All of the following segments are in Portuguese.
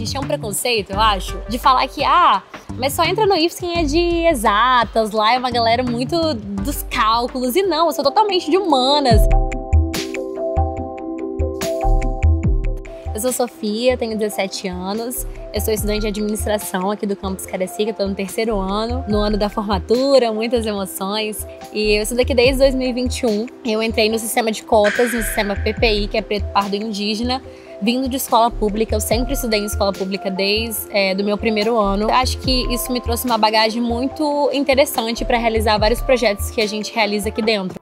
gente tem um preconceito, eu acho, de falar que, mas só entra no IFES quem é de exatas, lá é uma galera muito dos cálculos, e não, eu sou totalmente de humanas. Eu sou Sofia, tenho 17 anos, eu sou estudante de administração aqui do campus Cariacica, estou no 3º ano, no ano da formatura, muitas emoções, e eu estudo aqui desde 2021. Eu entrei no sistema de cotas, no sistema PPI, que é Preto, Pardo e Indígena, vindo de escola pública. Eu sempre estudei em escola pública desde do meu 1º ano. Acho que isso me trouxe uma bagagem muito interessante para realizar vários projetos que a gente realiza aqui dentro.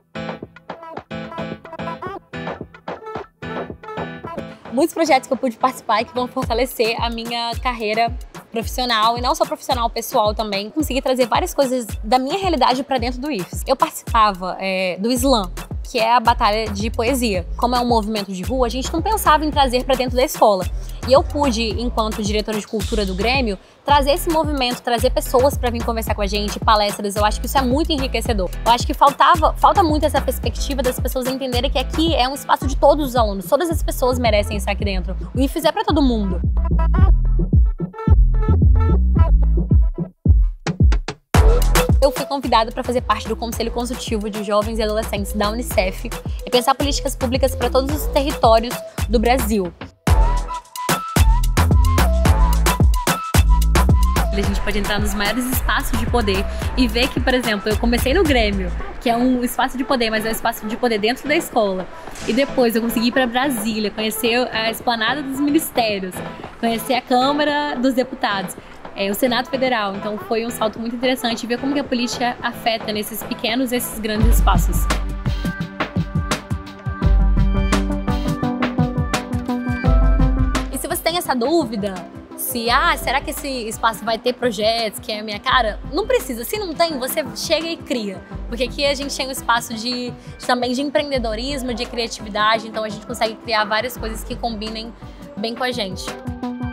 Muitos projetos que eu pude participar e que vão fortalecer a minha carreira profissional, e não só profissional, pessoal também. Consegui trazer várias coisas da minha realidade para dentro do IFES. Eu participava do Slam, que é a batalha de poesia. Como é um movimento de rua, a gente não pensava em trazer para dentro da escola. E eu pude, enquanto diretora de cultura do Grêmio, trazer esse movimento, trazer pessoas para vir conversar com a gente, palestras. Eu acho que isso é muito enriquecedor. Eu acho que falta muito essa perspectiva das pessoas entenderem que aqui é um espaço de todos os alunos. Todas as pessoas merecem estar aqui dentro. O IFES é para todo mundo. Eu fui convidada para fazer parte do Conselho Consultivo de Jovens e Adolescentes da Unicef e pensar políticas públicas para todos os territórios do Brasil. A gente pode entrar nos maiores espaços de poder e ver que, por exemplo, eu comecei no Grêmio, que é um espaço de poder, mas é um espaço de poder dentro da escola. E depois eu consegui ir para Brasília, conhecer a esplanada dos ministérios, conhecer a Câmara dos Deputados, o Senado Federal. Então foi um salto muito interessante ver como que a política afeta nesses pequenos e esses grandes espaços. E se você tem essa dúvida, será que esse espaço vai ter projetos, que é a minha cara? Não precisa, se não tem, você chega e cria. Porque aqui a gente tem um espaço também de empreendedorismo, de criatividade, então a gente consegue criar várias coisas que combinem bem com a gente.